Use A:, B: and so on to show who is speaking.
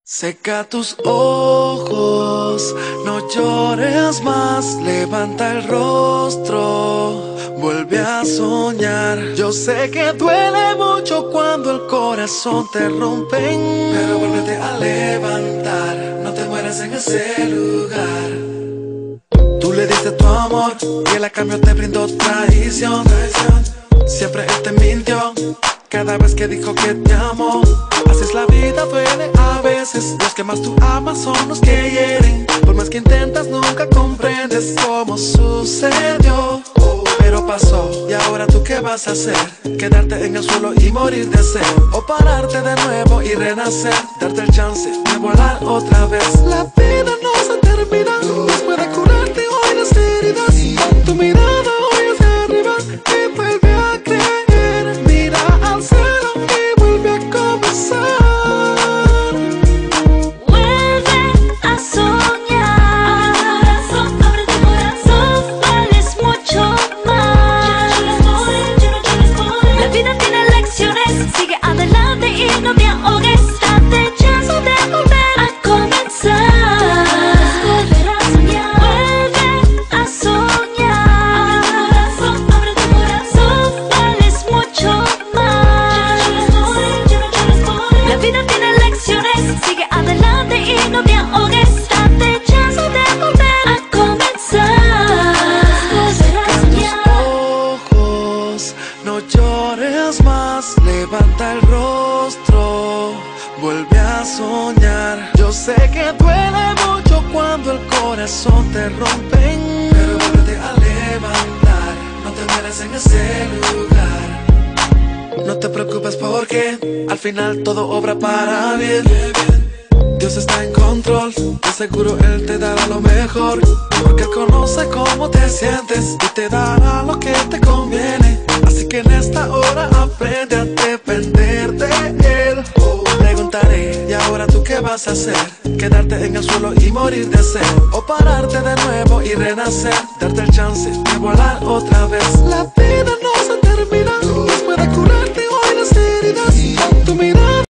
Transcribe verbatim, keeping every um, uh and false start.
A: Seca tus ojos, no llores más, levanta el rostro, vuelve a soñar. Yo sé que duele mucho cuando el corazón te rompen, pero vuélvete a levantar, no te mueras en ese lugar. Tú le diste tu amor y él a cambio te brindó traición. Siempre él te mintió cada vez que dijo que te amó. Así es la vida, duele a veces. Los que más tú amas son los que hieren. Por más que intentas nunca comprendes cómo sucedió. Pero pasó, y ahora tú qué vas a hacer? Quedarte en el suelo y morir de sed, o pararte de nuevo y renacer, darte el chance de volar otra vez. La vida no se termina, Dios puede curarte hoy las heridas. Con tu mirada hoy hacia arriba y vuelve a creer. Mira al cielo y vuelve a comenzar.
B: Vuelve a soñar. Abre tu corazón, vales mucho más. La vida tiene lecciones, sigue adelante y no te ahogues. Date chance de volver a comenzar. Volver a soñar. Vuelve a soñar. Abre tu corazón, vales mucho más. La vida tiene lecciones, sigue adelante y no te ahogues. Date chance de volver a comenzar. Volver a soñar.
A: Ojos, no llores más, levanta el rostro, vuelve a soñar. Yo sé que duele mucho cuando el corazón te rompen, pero vuélvete a levantar, no te mueras en ese lugar. No te preocupes porque al final todo obra para bien. Dios está en control, de seguro Él te dará lo mejor, porque Él conoce cómo te sientes y te dará lo que te conviene. Así que en esta hora aprende a depender de Él. Preguntaré, ¿y ahora tú qué vas a hacer? Quedarte en el suelo y morir de sed, o pararte de nuevo y renacer, darte el chance de volar otra vez. La vida no se termina, Dios puede curarte hoy las heridas. Con tu mirada